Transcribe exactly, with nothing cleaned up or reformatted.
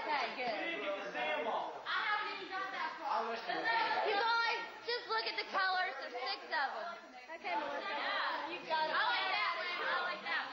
Okay, good. We didn't get to see them all. I haven't even got that far. I wish we did. You guys, just look at the colors. There's six of them. Okay, Melissa. Yeah, you got it. I like that one. I like that one.